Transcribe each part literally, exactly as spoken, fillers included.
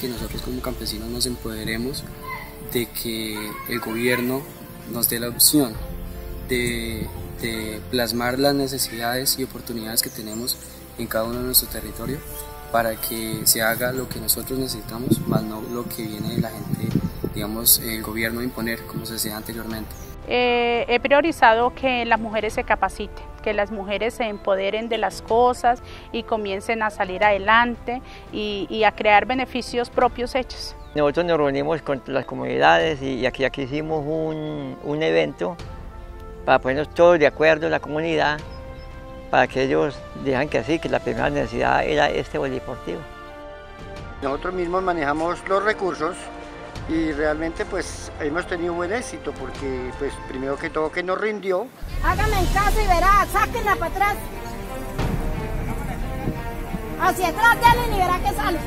que nosotros como campesinos nos empoderemos de que el gobierno nos dé la opción de, de plasmar las necesidades y oportunidades que tenemos en cada uno de nuestro territorio para que se haga lo que nosotros necesitamos, más no lo que viene de la gente, digamos, el gobierno a imponer, como se decía anteriormente. Eh, he priorizado que las mujeres se capaciten, que las mujeres se empoderen de las cosas y comiencen a salir adelante y, y a crear beneficios propios hechos. Nosotros nos reunimos con las comunidades y aquí, aquí hicimos un, un evento para ponernos todos de acuerdo en la comunidad, para que ellos digan que sí, que la primera necesidad era este polideportivo. Nosotros mismos manejamos los recursos y realmente pues hemos tenido buen éxito porque pues primero que todo que nos rindió. Hágame en casa y verá, sáquenla para atrás. Hacia atrás, dale y verá que sale.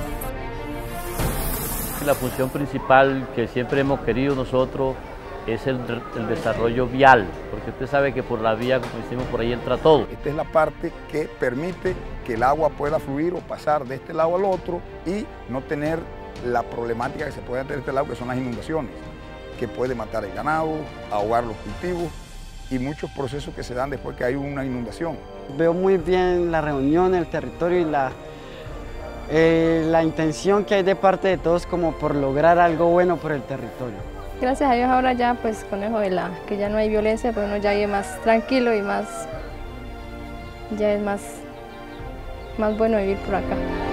La función principal que siempre hemos querido nosotros es el, el desarrollo vial, porque usted sabe que por la vía, como decimos, por ahí entra todo. Esta es la parte que permite que el agua pueda fluir o pasar de este lado al otro y no tener la problemática que se puede tener de este lado, que son las inundaciones, que puede matar el ganado, ahogar los cultivos y muchos procesos que se dan después que hay una inundación. Veo muy bien la reunión, el territorio y la, eh, la intención que hay de parte de todos como por lograr algo bueno por el territorio. Gracias a Dios ahora ya pues con eso de la que ya no hay violencia, pues uno ya vive más tranquilo y más, ya es más, más bueno vivir por acá.